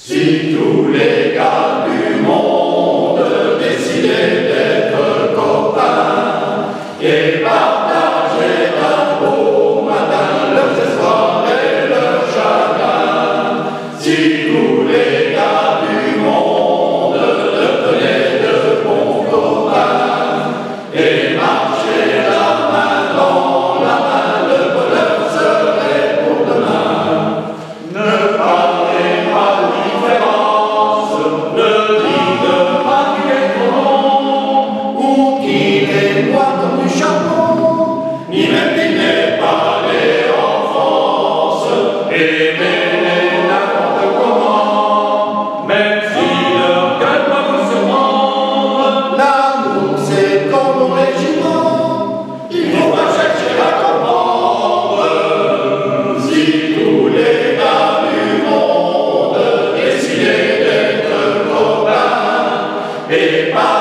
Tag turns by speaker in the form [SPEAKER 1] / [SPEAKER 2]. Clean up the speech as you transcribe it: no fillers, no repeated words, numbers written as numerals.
[SPEAKER 1] Si tous les gars du monde décidaient d'être copains et partageaient un beau matin leurs espoirs et leurs chagrins, si tous les gars du monde devenaient de bons copains et marchaient la main dans la main, le bonheur serait pour demain. Ne parlez pas différence, ne dites pas qu'il est trop long, ou qu'il est noir comme du charbon, ni même qu'il n'est pas né en France, aimez-les n'importe comment, même si leur gueule peut vous surprendre. L'amour c'est comme au régiment, il faut pas chercher à comprendre. Si tous les gars du monde décidaient d'être copains et pas